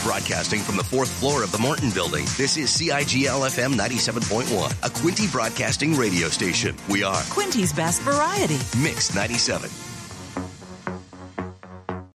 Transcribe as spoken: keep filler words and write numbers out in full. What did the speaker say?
Broadcasting from the fourth floor of the Morton Building, this is C I G L F M ninety-seven point one, a Quinty Broadcasting radio station. We are Quinty's best variety. Mix ninety-seven.